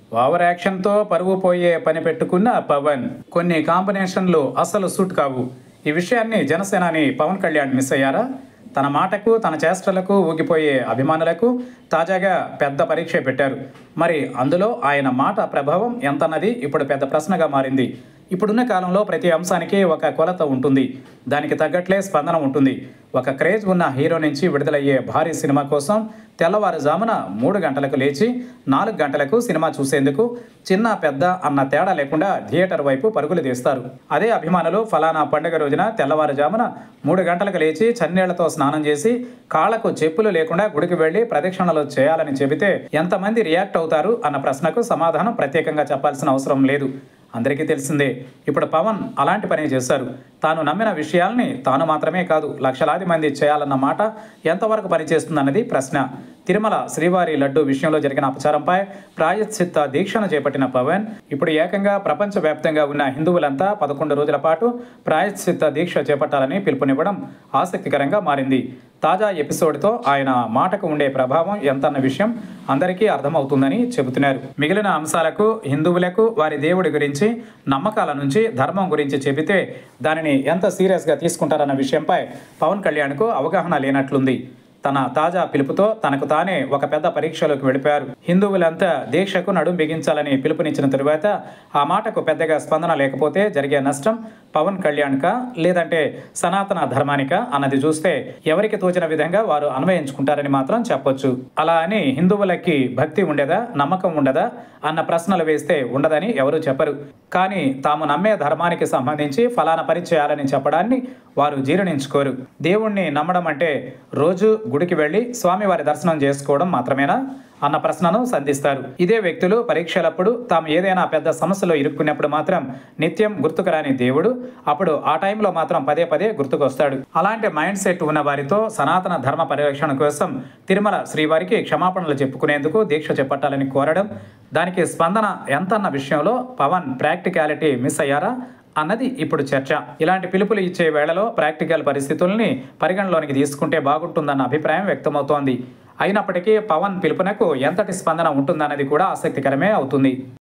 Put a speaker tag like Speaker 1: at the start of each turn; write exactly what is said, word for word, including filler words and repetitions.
Speaker 1: Over యాక్షన్తో పరువు పోయే పని పెట్టుకున్న పవన్. కొన్ని కాంబినేషన్లు అసలు సూట్ కావు. ఈ విషయాన్ని జనసేనాని పవన్ కళ్యాణ్ మిస్ అయ్యారా? తన మాటకు తన చేష్టలకు ఊగిపోయే అభిమానులకు తాజాగా పెద్ద పరీక్ష పెట్టారు. మరి అందులో ఆయన మాట ప్రభావం ఎంతన్నది ఇప్పుడు పెద్ద ప్రశ్నగా మారింది. ఇప్పుడున్న కాలంలో ప్రతి అంశానికి ఒక కొలత ఉంటుంది. దానికి తగ్గట్లే స్పందన ఉంటుంది. ఒక క్రేజ్ ఉన్న హీరో నుంచి విడుదలయ్యే భారీ సినిమా కోసం తెల్లవారుజామున మూడు గంటలకు లేచి నాలుగు గంటలకు సినిమా చూసేందుకు చిన్న పెద్ద అన్న తేడా లేకుండా థియేటర్ వైపు పరుగులు తీస్తారు. అదే అభిమానులు ఫలానా పండుగ రోజున తెల్లవారుజామున మూడు గంటలకు లేచి చన్నీళ్లతో స్నానం చేసి కాళ్లకు చెప్పులు లేకుండా గుడికి వెళ్లి ప్రదక్షిణలు చేయాలని చెబితే ఎంతమంది రియాక్ట్ అవుతారు అన్న ప్రశ్నకు సమాధానం ప్రత్యేకంగా చెప్పాల్సిన అవసరం లేదు. అందరికీ తెలిసిందే. ఇప్పుడు పవన్ అలాంటి పని చేశారు. తాను నమ్మిన విషయాల్ని తాను మాత్రమే కాదు లక్షలాది మంది చేయాలన్న మాట ఎంతవరకు పనిచేస్తుందన్నది ప్రశ్న. తిరుమల శ్రీవారి లడ్డు విషయంలో జరిగిన అపచారంపై ప్రాయశ్చిత్త దీక్షను చేపట్టిన పవన్ ఇప్పుడు ఏకంగా ప్రపంచవ్యాప్తంగా ఉన్న హిందువులంతా పదకొండు రోజుల పాటు ప్రాయశ్చిత్త దీక్ష చేపట్టాలని పిలుపునివ్వడం ఆసక్తికరంగా మారింది. తాజా ఎపిసోడ్తో ఆయన మాటకు ఉండే ప్రభావం ఎంతన్న విషయం అందరికీ అర్థమవుతుందని చెబుతున్నారు. మిగిలిన అంశాలకు హిందువులకు వారి దేవుడి గురించి నమ్మకాల నుంచి ధర్మం గురించి చెబితే దానిని ఎంత సీరియస్గా తీసుకుంటారన్న విషయంపై పవన్ కళ్యాణ్కు అవగాహన లేనట్లుంది. తన తాజా పిలుపుతో తనకు తానే ఒక పెద్ద పరీక్షలోకి వెళ్ళిపోయారు. హిందువులంతా దీక్షకు నడుం బిగించాలని పిలుపునిచ్చిన తరువాత ఆ మాటకు పెద్దగా స్పందన లేకపోతే జరిగే నష్టం పవన్ కళ్యాణ్కా లేదంటే సనాతన ధర్మానికా అన్నది చూస్తే ఎవరికి తోచిన విధంగా వారు అన్వయించుకుంటారని మాత్రం చెప్పొచ్చు. అలా అని హిందువులకి భక్తి ఉండదా, నమ్మకం ఉండదా అన్న ప్రశ్నలు వేస్తే ఉండదని ఎవరూ చెప్పరు. కానీ తాము నమ్మే ధర్మానికి సంబంధించి ఫలానా పని చేయాలని చెప్పడాన్ని వారు జీర్ణించుకోరు. దేవుణ్ణి నమ్మడం అంటే రోజు గుడికి వెళ్లి స్వామివారి దర్శనం చేసుకోవడం మాత్రమేనా అన్న ప్రశ్నను సంధిస్తారు. ఇదే వ్యక్తులు పరీక్షలప్పుడు తాము ఏదైనా పెద్ద సమస్యలో ఇరుక్కున్నప్పుడు మాత్రం నిత్యం గుర్తుకురాని దేవుడు అప్పుడు ఆ టైంలో మాత్రం పదే పదే గుర్తుకొస్తాడు. అలాంటి మైండ్ సెట్ ఉన్న వారితో సనాతన ధర్మ పరిరక్షణ కోసం తిరుమల శ్రీవారికి క్షమాపణలు చెప్పుకునేందుకు దీక్ష చేపట్టాలని కోరడం, దానికి స్పందన ఎంతన్న విషయంలో పవన్ ప్రాక్టికాలిటీ మిస్ అయ్యారా అన్నది ఇప్పుడు చర్చ. ఇలాంటి పిలుపులు ఇచ్చే వేళలో ప్రాక్టికల్ పరిస్థితుల్ని పరిగణలోనికి తీసుకుంటే బాగుంటుందన్న అభిప్రాయం వ్యక్తమవుతోంది. అయినప్పటికీ పవన్ పిలుపునకు ఎంతటి స్పందన ఉంటుందన్నది కూడా ఆసక్తికరమే అవుతుంది.